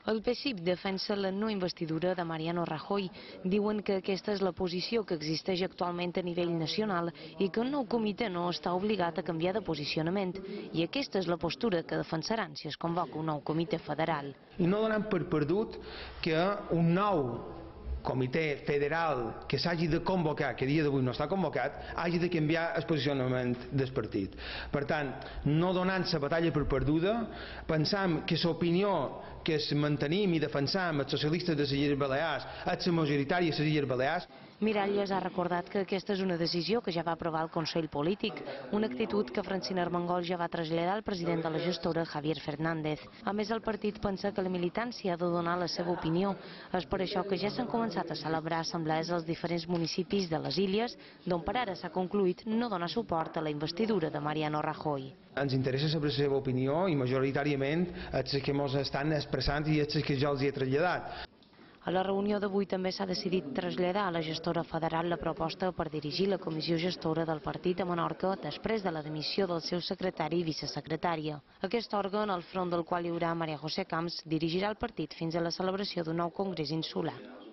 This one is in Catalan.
El PSIC defensa la no investidura de Mariano Rajoy. Diuen que aquesta és la posició que existeix actualment a nivell nacional i que el nou comitè no està obligat a canviar de posicionament. I aquesta és la postura que defensaran si es convoca un nou comitè federal. I no donem per perdut que un nou comitè federal que s'hagi de convocar, que a dia d'avui no està convocat, hagi de canviar el posicionament del partit. Per tant, no donant-se batalla per perduda, pensam que l'opinió que mantenim i defensam els socialistes de les Illes Balears, els majoritàries de les Illes Balears. Miralles ha recordat que aquesta és una decisió que ja va aprovar el Consell Polític, una actitud que Francina Armengol ja va traslladar al president de la gestora, Javier Fernández. A més, el partit pensa que la militància ha de donar la seva opinió. És per això que ja s'han començat a celebrar assemblees als diferents municipis de les illes, d'on per ara s'ha concluït no donar suport a la investidura de Mariano Rajoy. Ens interessa saber la seva opinió i majoritàriament els que ens estan expressant i els que jo els he traslladat. A la reunió d'avui també s'ha decidit traslladar a la gestora federal la proposta per dirigir la comissió gestora del partit a Menorca després de la dimissió del seu secretari i vicesecretària. Aquest òrgan, al front del qual hi haurà María José Camps, dirigirà el partit fins a la celebració d'un nou congrés insular.